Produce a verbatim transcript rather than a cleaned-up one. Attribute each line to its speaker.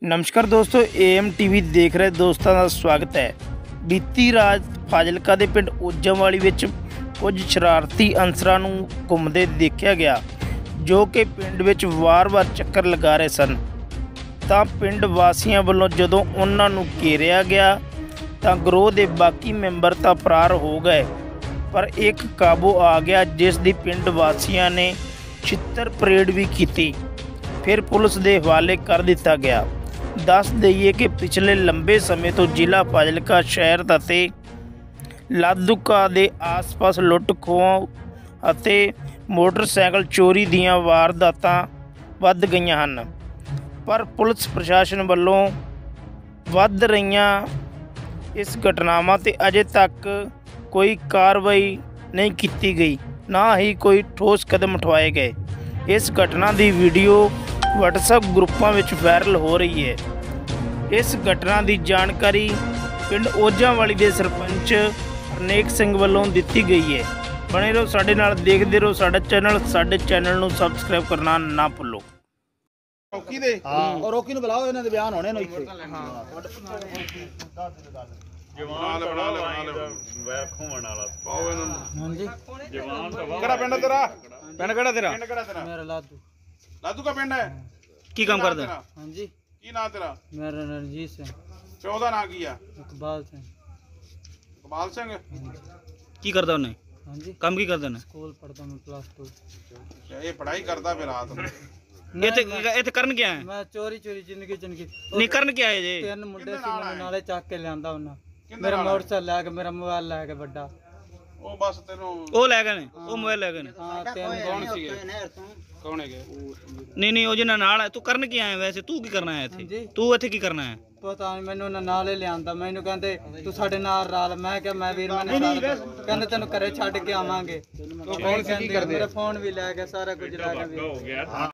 Speaker 1: नमस्कार दोस्तों, M TV देख रहे दोस्तों का स्वागत है। बीती रात फाजिलका के पिंड ओजावाली विच कुछ शरारती अंसरां नूं घुंमदे देखा गया, जो कि पिंड विच वार-वार चक्कर लगा रहे सन। तां पिंड वासियों वालों जदों उन्हां नूं घेरिया गया तां गिरोह के बाकी मैंबर तां फरार हो गए, पर एक काबू आ गया जिस दी पिंड वासियों ने छित्तर परेड भी की, फिर पुलिस के हवाले कर दिता गया। दस दईए कि पिछले लंबे समय तो जिला फाजिलका शहर ते लाधूका के आस पास लुट खोह अते मोटरसाइकिल चोरी दीयां वारदातां वध गईयां हन, पर पुलिस प्रशासन वालों वध रहीआं इस घटनावां ते अजे तक कोई कार्रवाई नहीं की गई, ना ही कोई ठोस कदम उठवाए गए। इस घटना की वीडियो व्हाट्सएप ग्रुपों में वायरल हो रही है। इस घटना की जानकारी पिंड ओजावाली के सरपंच हरनेक सिंह वालों दी गई है। बने रहो साडे नाल, देखते रहो साडा चैनल। साडे चैनल नूं सबसक्राइब करना ना भुल्लो।
Speaker 2: रोकी दे और रोकी नूं बुलाओ, इन्हां दे बयान होने ने इत्थे। जवान बना ले बना ले वै खोण वाला पाओ इन्हां हां जी। जवान तो केड़ा पिंड तेरा? पिंड केड़ा तेरा? पिंड केड़ा तेरा? मेरा लादू। लादू का पिंड है। की काम करदा? हां जी। की नाम तेरा? मेरा रणजीत सिंह। प्यो दा नाम की है? इकबाल सिंह। इकबाल सिंह
Speaker 1: की करदा उन्हें?
Speaker 2: हां जी।
Speaker 1: काम की करदा ने?
Speaker 2: स्कूल पढ़दा मैं प्लस टू। अच्छा, ये पढ़ाई करदा फिर रात में?
Speaker 1: इत्थे इत्थे करन क्या है?
Speaker 2: मैं चोरी चोरी जिंदगी जिंदगी
Speaker 1: नहीं करन क्या है जे?
Speaker 2: तीन मुंडे सी मैनूं नाले चक के लियांदा उन्हां। मेरा मोटरसाइकिल लैके, मेरा मोबाइल लैके बड़ा ओ बस तेनों ओ लै गए ने, ओ मोबाइल लै गए ने। हां तीन कौन सीगे? कौन है?
Speaker 1: नहीं नहीं ओ जिन्ना नाल है। तू करन की आया वैसे? तू की करना है इत्थे? तू इत्थे की करना है?
Speaker 2: पता नहीं, मैनू नाले लियांदा। मैनू कहंदे तू साडे नाल रल। मैं क्या मैं वीर मैंने कहंदे तैनूं घरे छड्ड के आवांगे। कौन सी करदे? मेरा फोन भी लै गए, सारा कुछ लै गए।